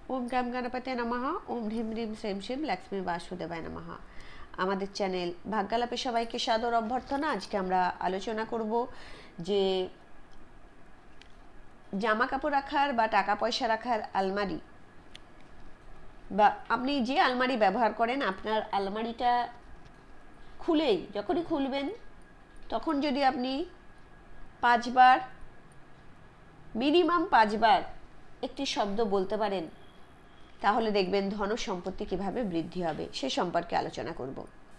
ওম গ্রাম গণপতে নমঃ। ওম হ্রিম হ্রিম শ্রীম শ্রীম লক্ষ্মী বাসুদেবায় নমঃ। আমাদের চ্যানেল ভাগ্যালাপে সবাইকে সাদর অভ্যর্থনা। আজকে আমরা আলোচনা করব যে জামা কাপড় রাখার বা টাকা পয়সা রাখার আলমারি, বা আপনি যে আলমারি ব্যবহার করেন, আপনার আলমারিটা খুলেই যখনই খুলবেন তখন যদি আপনি 5 বার, মিনিমাম 5 বার একটি শব্দ বলতে পারেন, তাহলে দেখবেন ধন সম্পত্তি কিভাবে বৃদ্ধি হবে সে সম্পর্কে আলোচনা করব।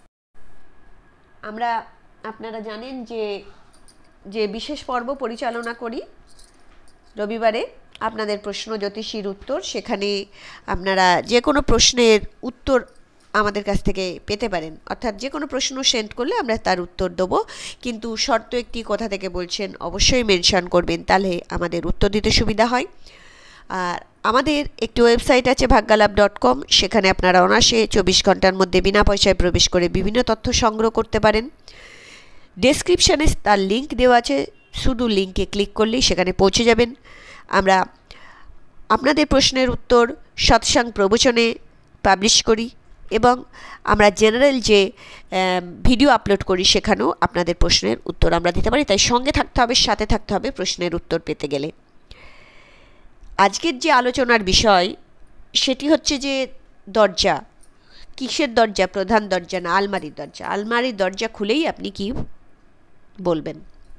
আমরা, আপনারা জানেন যে বিশেষ পর্ব পরিচালনা করি রবিবারে, আপনাদের প্রশ্ন জ্যোতিষীর উত্তর। সেখানে আপনারা যে কোনো প্রশ্নের উত্তর আমাদের কাছ থেকে পেতে পারেন, অর্থাৎ যে কোনো প্রশ্ন সেন্ড করলে আমরা তার উত্তর দেবো, কিন্তু শর্ত একটি, কোথা থেকে বলছেন অবশ্যই মেনশন করবেন, তাহলে আমাদের উত্তর দিতে সুবিধা হয়। আর আমাদের একটি ওয়েবসাইট আছে ভাগ্যালাপ.com, সেখানে আপনারা অনায়াসে 24 ঘন্টার মধ্যে বিনা পয়সায় প্রবেশ করে বিভিন্ন তথ্য সংগ্রহ করতে পারেন। ডেসক্রিপশানে তার লিঙ্ক দেওয়া আছে, শুধু লিঙ্কে ক্লিক করলেই সেখানে পৌঁছে যাবেন। আমরা আপনাদের প্রশ্নের উত্তর সৎসাং প্রবচনে পাবলিশ করি এবং আমরা জেনারেল যে ভিডিও আপলোড করি সেখানেও আপনাদের প্রশ্নের উত্তর আমরা দিতে পারি। তাই সঙ্গে থাকতে হবে, সাথে থাকতে হবে প্রশ্নের উত্তর পেতে গেলে। আজকের যে আলোচনার বিষয় সেটি হচ্ছে যে দরজা। কিসের দরজা? প্রধান দরজা না আলমারির দরজা? আলমারির দরজা খুলেই আপনি কি বলবেন?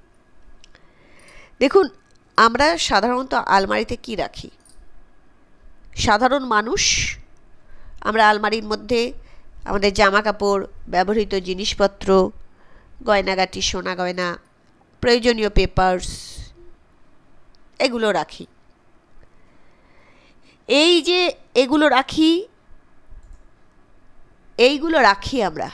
দেখুন, আমরা সাধারণত আলমারিতে কি রাখি? সাধারণ মানুষ আমরা আলমারির মধ্যে আমাদের জামা কাপড়, ব্যবহৃত জিনিসপত্র, গয়নাগাটি, সোনা গয়না, প্রয়োজনীয় পেপারস, এগুলো রাখি। এই যে এইগুলো রাখি আমরা,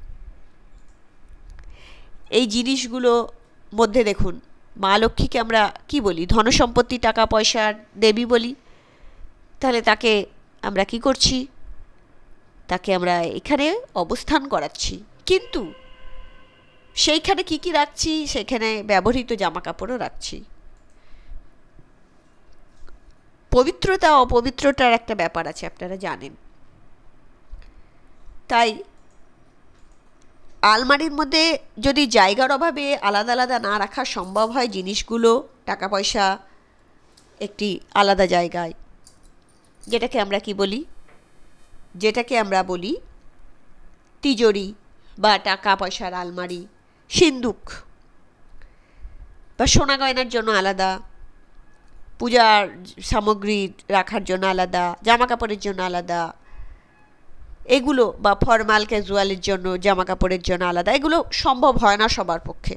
এই জিনিসগুলো মধ্যে দেখুন, মা লক্ষ্মীকে আমরা কি বলি? ধন সম্পত্তি, টাকা পয়সার দেবী বলি। তাহলে তাকে আমরা কি করছি? তাকে আমরা এখানে অবস্থান করাচ্ছি, কিন্তু সেইখানে কি কি রাখছি? সেখানে ব্যবহৃত জামা কাপড়ও রাখছি। পবিত্রতা অপবিত্রতার একটা ব্যাপার আছে, আপনারা জানেন। তাই আলমারির মধ্যে যদি জায়গার অভাবে আলাদা আলাদা না রাখা সম্ভব হয় জিনিসগুলো, টাকা পয়সা একটি আলাদা জায়গায়, যেটাকে আমরা কি বলি? যেটাকে আমরা বলি তিজোরি বা টাকা পয়সার আলমারি, সিন্দুক, বা সোনা গয়নার জন্য আলাদা, পূজার সামগ্রী রাখার জন্য আলাদা, জামা কাপড়ের জন্য আলাদা, এগুলো, বা ফরমাল ক্যাজুয়ালের জন্য জামা কাপড়ের জন্য আলাদা, এগুলো সম্ভব হয় না সবার পক্ষে।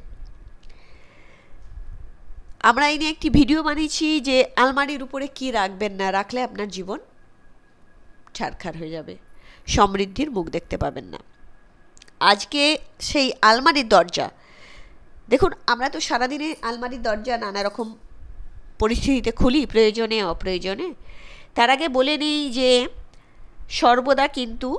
আমরা এই নিয়ে একটি ভিডিও বানিয়েছি যে আলমারির উপরে কি রাখবেন না, রাখলে আপনার জীবন ছারখার হয়ে যাবে, সমৃদ্ধির মুখ দেখতে পাবেন না। আজকে সেই আলমারির দরজা। দেখুন, আমরা তো সারাদিনে আলমারির দরজা নানা রকম পরিস্থিতিতে খুলি, প্রয়োজনে অপ্রয়োজনে। তার আগে বলে নিই যে সর্বদা কিন্তু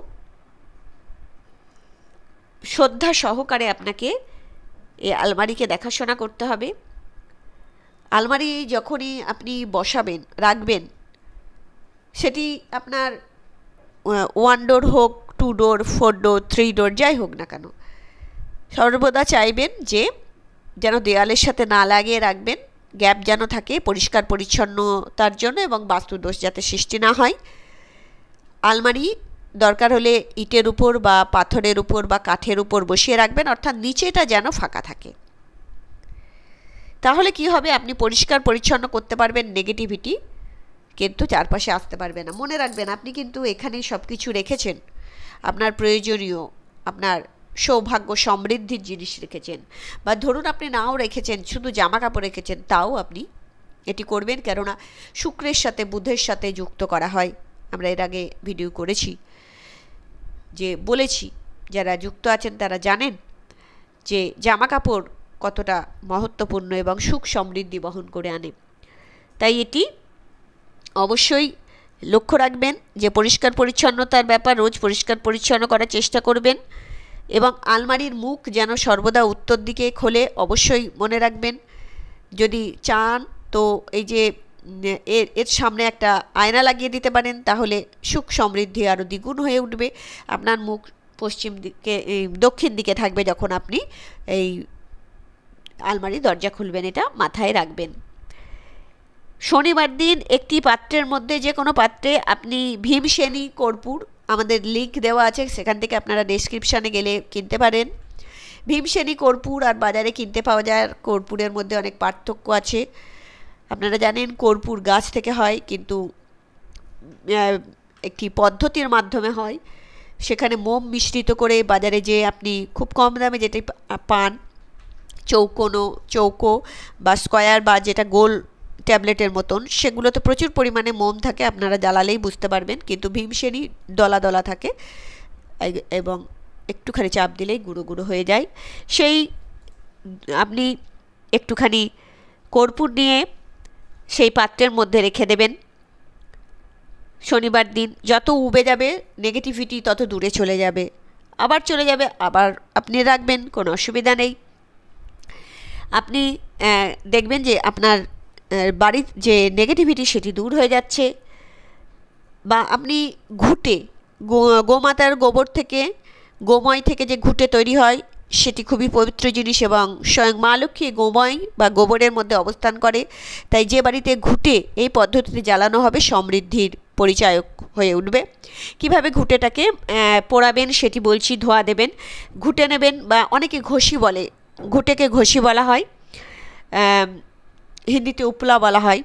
শ্রদ্ধা সহকারে আপনাকে এই আলমারিকে দেখাশোনা করতে হবে। আলমারি যখনই আপনি বসাবেন, রাখবেন, সেটি আপনার 1 ডোর হোক, 2 ডোর, 4 ডোর, 3 ডোর, যাই হোক না কেন, সর্বদা চাইবেন যে যেন দেয়ালের সাথে না লাগিয়ে রাখবেন, গ্যাপ যেন থাকে পরিষ্কার পরিচ্ছন্নতার জন্য এবং বাস্তুদোষ যাতে সৃষ্টি না হয়। আলমারি দরকার হলে ইটের উপর বা পাথরের উপর বা কাঠের উপর বসিয়ে রাখবেন, অর্থাৎ নিচেটা যেন ফাঁকা থাকে। তাহলে কি হবে? আপনি পরিষ্কার পরিচ্ছন্ন করতে পারবেন, নেগেটিভিটি কিন্তু চারপাশে আসতে পারবে না। মনে রাখবেন, আপনি কিন্তু এখানেই সব কিছু রেখেছেন, আপনার প্রয়োজনীয়, আপনার সৌভাগ্য সমৃদ্ধির জিনিস রেখেছেন, বা ধরুন আপনি নাও রেখেছেন, শুধু জামা কাপড় রেখেছেন, তাও আপনি এটি করবেন, কেননা শুক্রের সাথে বুধের সাথে যুক্ত করা হয়। আমরা এর আগে ভিডিও করেছি, যে বলেছি, যারা যুক্ত আছেন তারা জানেন যে জামা কাপড় কতটা মহত্বপূর্ণ এবং সুখ সমৃদ্ধি বহন করে আনে। তাই এটি অবশ্যই লক্ষ্য রাখবেন যে পরিষ্কার পরিচ্ছন্নতার ব্যাপার, রোজ পরিষ্কার পরিচ্ছন্ন করার চেষ্টা করবেন, এবং আলমারির মুখ যেন সর্বদা উত্তর দিকে খোলে। অবশ্যই মনে রাখবেন, যদি চান তো এই যে এর সামনে একটা আয়না লাগিয়ে দিতে পারেন, তাহলে সুখ সমৃদ্ধি আরও দ্বিগুণ হয়ে উঠবে। আপনার মুখ পশ্চিম দিকে দক্ষিণ দিকে থাকবে যখন আপনি এই আলমারি দরজা খুলবেন, এটা মাথায় রাখবেন। শনিবার দিন একটি পাত্রের মধ্যে, যে কোনো পাত্রে আপনি ভীমসেনী কর্পূর, আমাদের লিঙ্ক দেওয়া আছে, সেখান থেকে আপনারা ডেসক্রিপশানে গেলে কিনতে পারেন। ভীমসেনী কর্পূর আর বাজারে কিনতে পাওয়া যায় কর্পূরের মধ্যে অনেক পার্থক্য আছে। আপনারা জানেন কর্পূর গাছ থেকে হয়, কিন্তু একটি পদ্ধতির মাধ্যমে হয়। সেখানে মোম মিশ্রিত করে বাজারে যে আপনি খুব কম দামে যেটি পান, চৌকো বা স্কোয়ার বা যেটা গোল ট্যাবলেটের মতন, সেগুলোতে প্রচুর পরিমাণে মোম থাকে, আপনারা জ্বালালেই বুঝতে পারবেন। কিন্তু ভীমসেনী দলা দলা থাকে এবং একটুখানি চাপ দিলেই গুঁড়ো গুঁড়ো হয়ে যায়। সেই আপনি একটুখানি কর্পূর নিয়ে সেই পাত্রের মধ্যে রেখে দেবেন। শনিবার দিন যত উবে যাবে নেগেটিভিটি তত দূরে চলে যাবে, আবার চলে যাবে, আবার আপনি রাখবেন, কোনো অসুবিধা নেই। আপনি দেখবেন যে আপনার বাড়ির যে নেগেটিভিটি সেটি দূর হয়ে যাচ্ছে। বা আপনি ঘুঁটে, গোমাতার গোবর থেকে, গোময় থেকে যে ঘুঁটে তৈরি হয়, সেটি খুবই পবিত্র জিনিস এবং স্বয়ং মা লক্ষ্মী গোময় বা গোবরের মধ্যে অবস্থান করে। তাই যে বাড়িতে ঘুঁটে এই পদ্ধতিতে জ্বালানো হবে সমৃদ্ধির পরিচায়ক হয়ে উঠবে। কিভাবে ঘুঁটেটাকে পোড়াবেন সেটি বলছি। ধোয়া দেবেন, ঘুঁটে নেবেন, বা অনেকে ঘষি বলে, ঘুঁটেকে ঘষি বলা হয়, হিন্দিতে উপলা বলা হয়।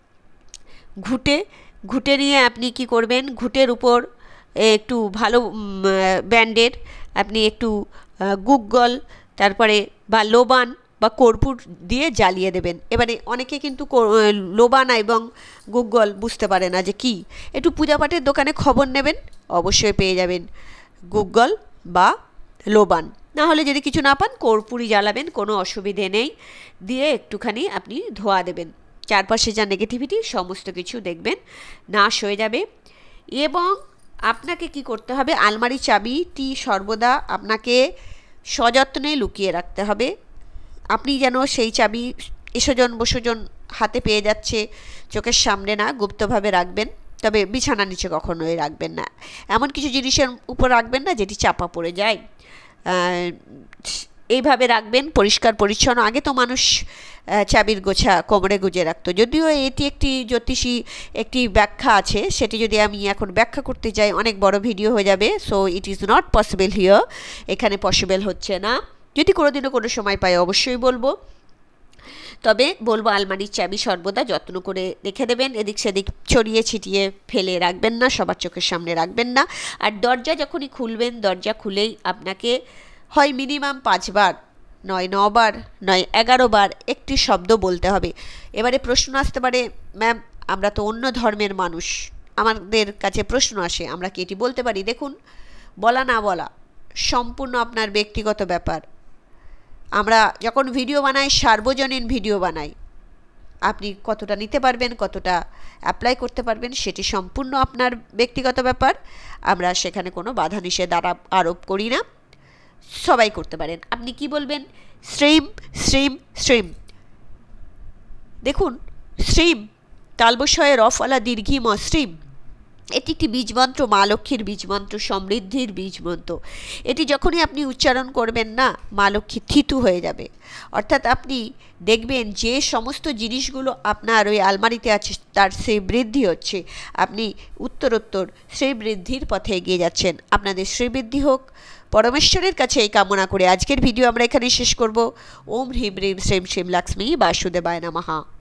ঘুঁটে নিয়ে আপনি কি করবেন, ঘুঁটের উপর একটু ভালো ব্র্যান্ডের আপনি একটু গুগল, তারপরে বা লোবান বা কর্পূর দিয়ে জ্বালিয়ে দেবেন। এবারে অনেকে কিন্তু লোবান এবং গুগল বুঝতে পারে না যে কি। একটু পূজাপাঠের দোকানে খবর নেবেন, অবশ্যই পেয়ে যাবেন গুগল বা লোবান। না হলে যদি কিছু না পান, কর্পূরই জ্বালাবেন, কোনো অসুবিধে নেই। দিয়ে একটুখানি আপনি ধোয়া দেবেন, চারপাশে যা নেগেটিভিটি সমস্ত কিছু দেখবেন নাশ হয়ে যাবে। এবং আপনাকে কি করতে হবে, আলমারি চাবিটি সর্বদা আপনাকে সযত্নে লুকিয়ে রাখতে হবে। আপনি যেন সেই চাবি এসজন বসজন হাতে পেয়ে যাচ্ছে, চোখের সামনে না, গুপ্তভাবে রাখবেন। তবে বিছানা নিচে কখনোই রাখবেন না, এমন কিছু জিনিসের উপর রাখবেন না যেটি চাপা পড়ে যায়। এইভাবে রাখবেন পরিষ্কার পরিচ্ছন্ন। আগে তো মানুষ চাবির গোছা কোমরে গুজে রাখতো, যদিও এটি একটি জ্যোতিষী একটি ব্যাখ্যা আছে, সেটি যদি আমি এখন ব্যাখ্যা করতে যাই অনেক বড় ভিডিও হয়ে যাবে। So it is not possible here, এখানে পসিবল হচ্ছে না। যদি কোনোদিনও কোনো সময় পাই অবশ্যই বলবো। তবে বলবো আলমারির চাবি সর্বদা যত্ন করে রেখে দেবেন, এদিক সেদিক ছড়িয়ে ছিটিয়ে ফেলে রাখবেন না, সবার চোখের সামনে রাখবেন না। আর দরজা যখনই খুলবেন, দরজা খুলেই আপনাকে হয় মিনিমাম 5 বার, নয় 9 বার, নয় 11 বার একটি শব্দ বলতে হবে। এবারে প্রশ্ন আসতে পারে, ম্যাম আমরা তো অন্য ধর্মের মানুষ, আমাদের কাছে প্রশ্ন আসে, আমরা কি এটি বলতে পারি? দেখুন, বলা না বলা সম্পূর্ণ আপনার ব্যক্তিগত ব্যাপার। আমরা যখন ভিডিও বানাই, সার্বজনীন ভিডিও বানাই, আপনি কতটা নিতে পারবেন, কতটা অ্যাপ্লাই করতে পারবেন, সেটি সম্পূর্ণ আপনার ব্যক্তিগত ব্যাপার। আমরা সেখানে কোনো বাধা নিষেধ আরোপ করি না, সবাই করতে পারেন। আপনি কি বলবেন? শ্রীম শ্রীম শ্রীম। দেখুন, শ্রীম তালবস্বয়ে রফওয়ালা দীর্ঘিম শ্রীম, এটি একটি বীজমন্ত্র, মা লক্ষ্মীর বীজমন্ত্র, সমৃদ্ধির বীজমন্ত্র। এটি যখনই আপনি উচ্চারণ করবেন না, মা লক্ষ্মী থিতু হয়ে যাবে। অর্থাৎ আপনি দেখবেন যে সমস্ত জিনিসগুলো আপনার ওই আলমারিতে আছে তার সেই বৃদ্ধি হচ্ছে, আপনি উত্তরোত্তর সেই বৃদ্ধির পথে এগিয়ে যাচ্ছেন। আপনাদের শ্রীবৃদ্ধি হোক, পরমেশ্বরের কাছে এই কামনা করে আজকের ভিডিও আমরা এখানে শেষ করব। ওম হ্রিম হ্রিম শ্রীম শ্রীম লক্ষ্মী বাসুদেবায় নমঃ।